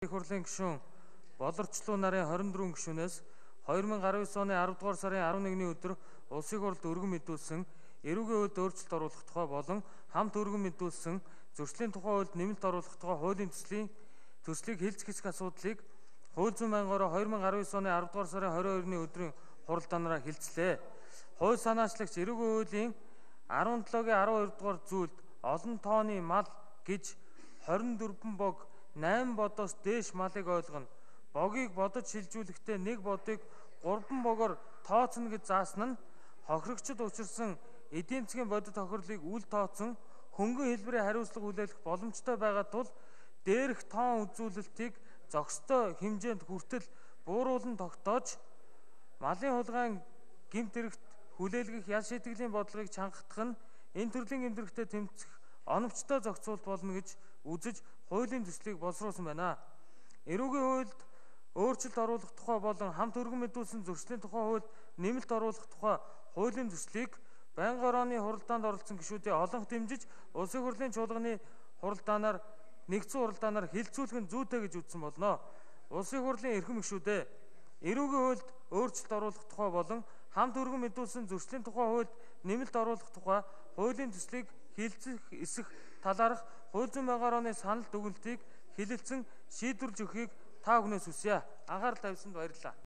Их хурлын гишүүн болорчлуу нарын 24 гишүүнээс 2019 оны 10 дугаар сарын 11-ний өдөр улсын хурлд өргөн мэдүүлсэн эрүүгийн хуульд өөрчлөлт оруулах тухай болон хамт өргөн мэдүүлсэн зөрчлийн тухай хуульд нэмэлт оруулах тухай хуулийн төслийг хэлцэх хэсэг асуудлыг хууль зүйн байнгаараа 2019 оны 10 дугаар сарын 22-ны өдрийн хуралдаанаараа хилцлээ. Хууль санаачлагч эрүүгийн хуулийн 17-гийн 12 дугаар зүйлд олон тооны мал гэж 24 бог 8 бодоос дээш малыг ойлгоно. Богийг бодож шилжүүлэхдээ нэг бодыг 3 богоор тооцно гэж заасан нь хохирогчд учирсан эдийн засгийн бодит тохирлыг үл тооцсон хөнгөн хэлбэрийн хариуцлага хүлээх боломжтой байгаа тул дээрх тоон үзүүлэлтийг зохистой хэмжээнд хүртэл бууруулан тогтоож малын хулгайн гэмт хэрэгт хүлээлгэх ял шийтгэлийн бодлогыг чангатах нь энэ төрлийн гэмтрэхтэй тэмцэх оновчтой зохицуулт болно гэж үзэж хуулийн төслийг боловсруулсан байна. Эрүүгийн хуульд өөрчлөлт оруулах тухай болон хамт өргөн мэдүүлсэн зөрчлийн тухай хуульд нэмэлт оруулах тухай хуулийн төслийг байнгын орооны хуралдаанд оролцсон гишүүдийн олонх дэмжиж улсын хурлын чуулганы хуралдаанаар нэгдсэн хуралдаанаар хилцүүлэх нь зүйтэй гэж үзсэн болно. Улсын хурлын эрхэм гишүүдээ эрүүгийн хуульд өөрчлөлт оруулах тухай болон хамт өргөн мэдүүлсэн зөрчлийн тухай хуульд нэмэлт оруулах тухай хуулийн төслийг хилцэх эсэх талаарх хууль зүйн байнгын орооны санал дүгнэлтийг хэлэлцэн шийдвэрлэж өгөхийг та бүхнээс хүсье. Анхаарал тавьсанд баярлалаа.